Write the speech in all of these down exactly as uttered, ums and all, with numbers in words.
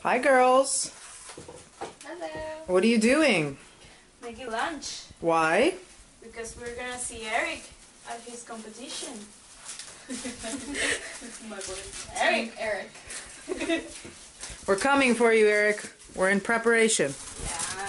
Hi, girls. Hello. What are you doing? Making lunch. Why? Because we're gonna see Eric at his competition. My voice. Eric. Eric. We're coming for you, Eric. We're in preparation. Yeah.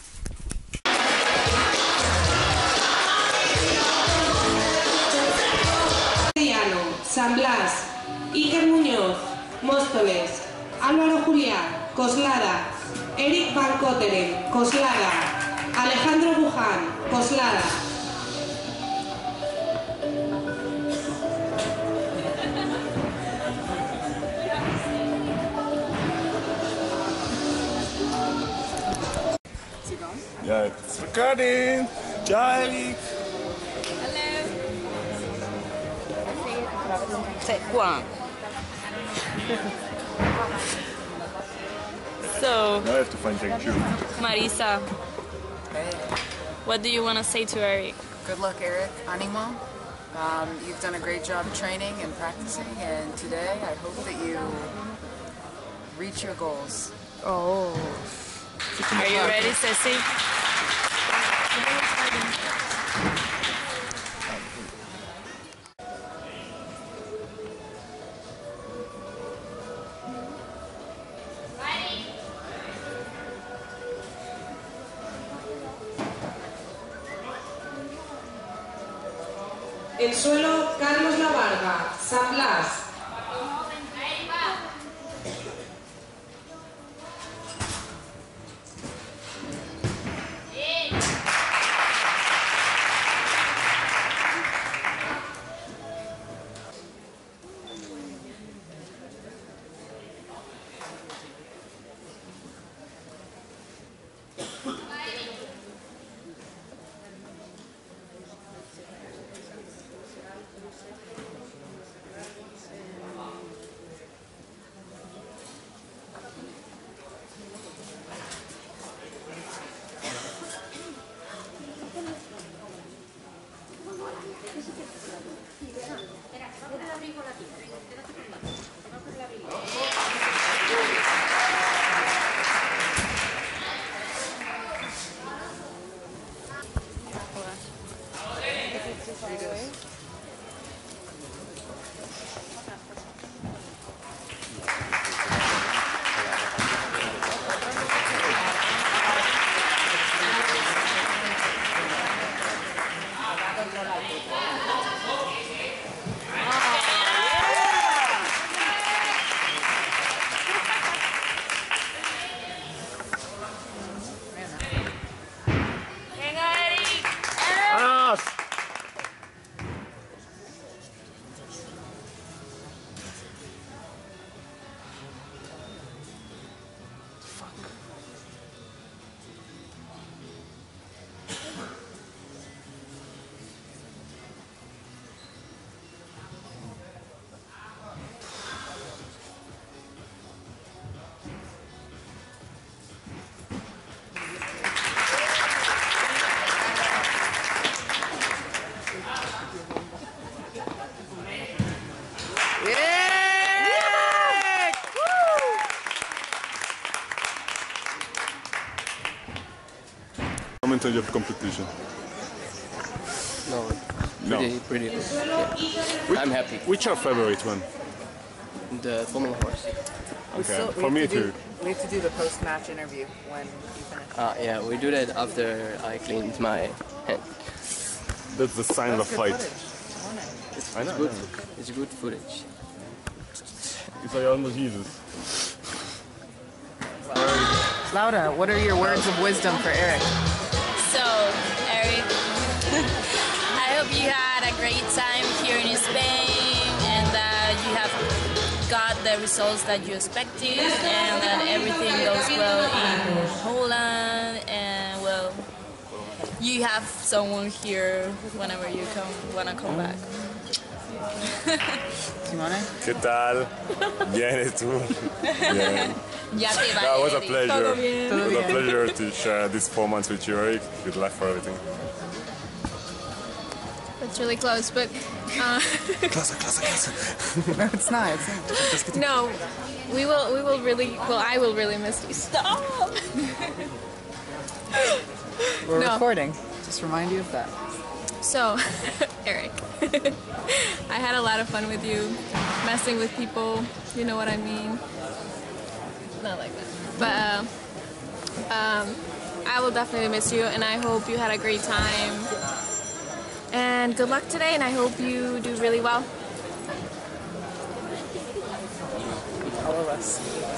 San Blas, Iker Muñoz, Móstoles, Álvaro Julián, Coslada, Eric Van Koteren, Coslada, Alejandro Buján, Coslada. Yeah, it's recording. Ciao, Eric. Say one. So, Now I have to find thank you. Marisa, Hey, what do you want to say to Eric? good luck, Eric. Animo. Um, you've done a great job training and practicing, and today I hope that you reach your goals. Oh. Are you ready, Ceci? El suelo, Carlos Lavarga, San Blas. Comment on your competition. No, No. pretty, pretty good. Yeah. I'm happy. Which your favorite one? The Formula horse. We Okay, still- we for have me to do- too. We have to do the post-match interview when you finish. Uh, yeah, we do that after I cleaned my hand. That's the sign of a Good fight. footage. I want it. It's, I know, it's good. I know. It's good footage. It's like almost Jesus. Laura, what are your words of wisdom for Eric? So, Eric, I hope you had a great time here in Spain and that you have got the results that you expected and that everything goes well in Holland and, well, you have someone here whenever you come wanna come back. Simone? ¿Qué tal? Bien, ¿y tú? Bien. Ya te va, That was a Eric. pleasure. Todo bien. It was a pleasure to share this four months with you, Eric. Good luck for everything. It's really close, but uh, Closer, closer, closer. No, it's not. It's not. Just kidding. no, we will. We will really. Well, I will really miss you. Stop. We're No. recording. Just remind you of that. So, Eric, I had a lot of fun with you, messing with people. You know what I mean? Not like that. But uh, um, I will definitely miss you, and I hope you had a great time. And good luck today, and I hope you do really well. All of us.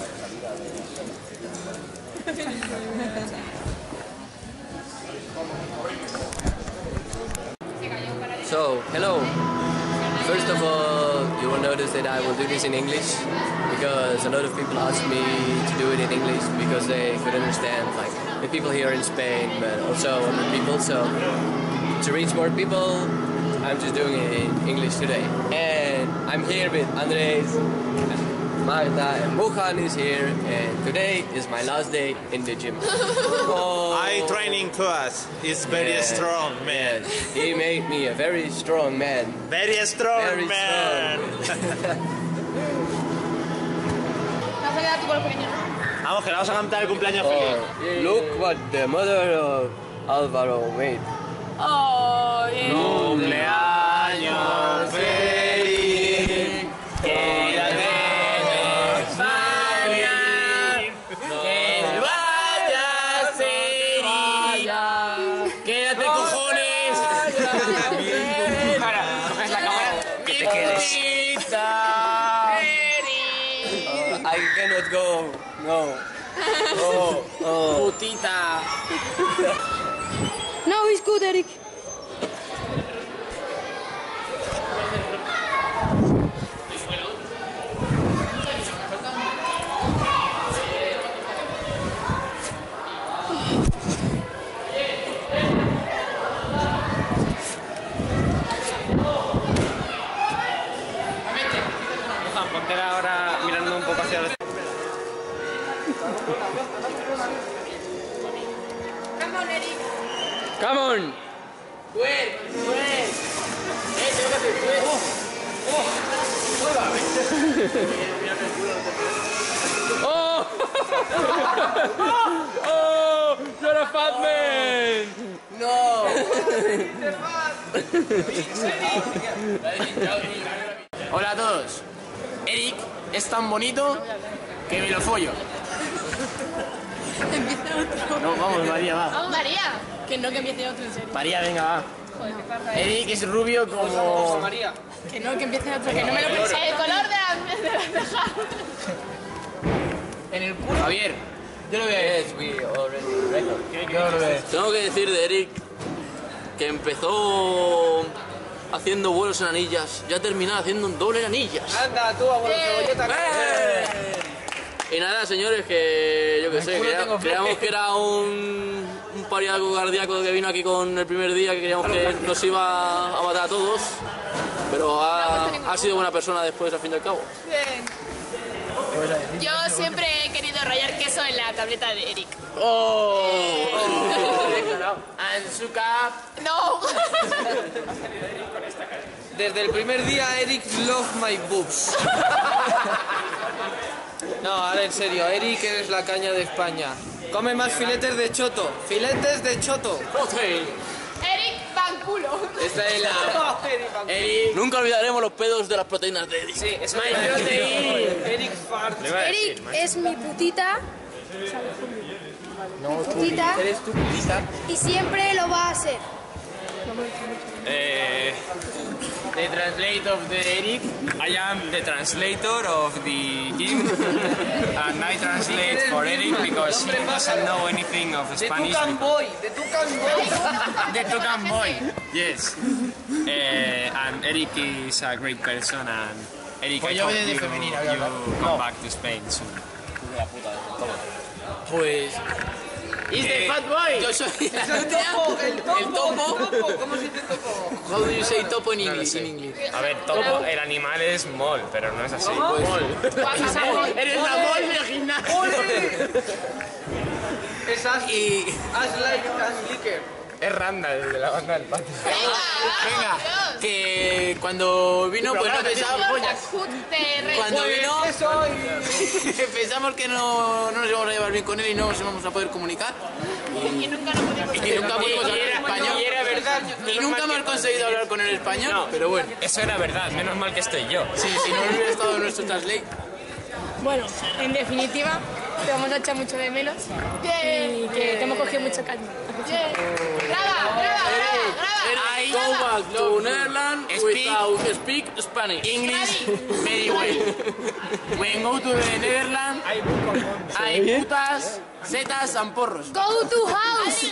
So, hello. First of all, you will notice that I will do this in English because a lot of people ask me to do it in English because they could understand, like, the people here in Spain, but also other people. So, to reach more people, I'm just doing it in English today. And I'm here with Andres, Magda, and Mohan is here, and today is my last day in the gym. Oh, I training class is very yes, strong, man. yes. He made me a very strong man. Very strong, Very man. Vamos, que le vamos a cantar el cumpleaños feliz. Oh, look what the mother of Alvaro made. Oh, yeah. Cumpleaños feliz. Que la tengas feliz. Que vayas feliz. Quédate, cojones. Para, coges la cámara. Que te quedes. Uh, I cannot go. No. Oh, oh. Putita. No, it's good, Eric. Ponte ahora mirando un poco hacia el... Come on, Eric. Come on. ¡Wait! ¡Wait! ¡Eh, tengo que hacer wait! ¡Oh! ¡Oh! Oh! Oh! You're a fat man. No. Hola a todos. Eric es tan bonito que me lo follo. Empieza otro. No, vamos, María, va. Vamos, María. Que no, que empiece otro, en serio. María, venga, va. Eric es rubio como... María. Que no, que empiece otro, que no me lo pensé. El color de la, de la ceja. En el culo. Javier, yo lo voy a Yes, we already record. Yo lo veo. Tengo que decir de Eric que empezó haciendo vuelos en anillas, ya terminado haciendo un doble en anillas. Anda, tú, abuelo cebolleta. ¡Eh! Y nada, señores, que yo qué sé, culo crea- tengo fleque. creíamos que era un, un pariaco cardíaco que vino aquí con el primer día, que creíamos que nos iba a matar a todos, pero ha, ha sido buena persona después, al fin y al cabo. Yo siempre he querido rayar queso en la tableta de Eric. ¡Oh! Anzuka. No. Desde el primer día, Eric love my boobs. No, ahora en serio, Eric eres la caña de España. Come más filetes de choto. Filetes de choto. Eric Banculo. Esta es la... Eric. Nunca olvidaremos los pedos de las proteínas de Eric. Sí, es My protein. Eric fart. Eric es mi putita. Putita. Eres tu putita. Y siempre lo va a ser. Eh, the translator of the Eric. I am the translator of the game, and I translate for Eric because he doesn't know anything of De Spanish. Tucan Boy. De Tucan Boy. The Tucan boy. Yes. Uh, and Eric is a great person, and Eric, I hope you, you come back to Spain soon. Pues... Is the fat boy? Yo soy la El topo. El topo. El topo. ¿Cómo se dice topo? How do you say topo in English? In English. A ver, topo, el animal es mol, pero no es así. Eres la mol del gimnasio. Es as, Y... as like as liquor. Es Randa, el de la banda del patio. Venga, que cuando vino, pues no pensábamos. Cuando vino, pensamos que no, no nos íbamos a llevar bien con él y no nos íbamos a poder comunicar. Y, y nunca pudimos hablar español. Y era verdad. Y nunca hemos conseguido hablar con él español, No, pero bueno. Eso era verdad, menos mal que estoy yo. Sí, si no hubiera estado en nuestro translate. Bueno, en definitiva, te vamos a echar mucho de menos y que te hemos cogido mucho cariño. Graba, graba, graba, I go back to Netherlands without speak Spanish. English very well. When go to the Netherlands, hay putas, setas and porros. Go to house.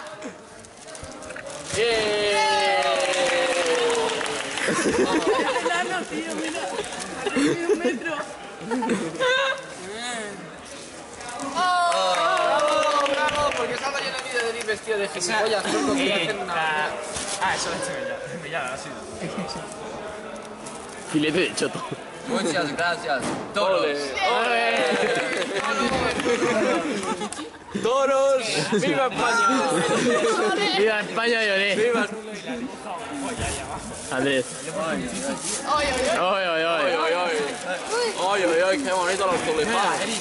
¡Bravo, bravo! Porque salga yo en el vídeo de Eric vestido de gilipollas. Solo que hacen una... Ah, eso lo he hecho ya. Ya, ha sido. Filete de choto. Muchas gracias. Todos. ¡Toros! ¡Viva España! ¡Viva España, lloré! ¡Viva! Andrés. ¡Ay, ay, ay! ¡Ay, ay, ay! ¡Ay, ay, ay! ¡Qué bonito los tulipanes!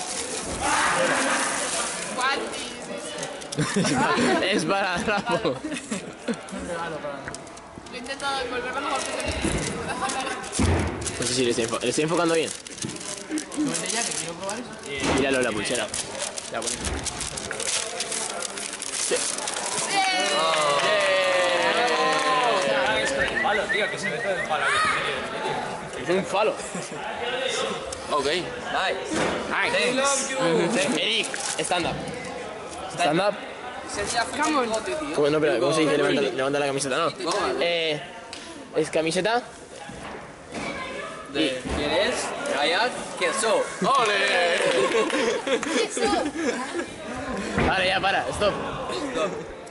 Es para Rafa. Lo intento devolver lo mejor que No sé si le estoy, enfo- ¿le estoy enfocando bien. Míralo la pulsera. La bonita. Sí. Palo, tío, que se ve todo el palo. Es un falo. Ok. I love you. Eric, stand up. Stand up. Sería bigote, tío. ¿Cómo, no, pero, ¿cómo se dice levanta, levanta la camiseta? No. Eh, es camiseta. ¿De quién es? Kayak Queso. ¡Ole! Vale, ya para, stop. Stop.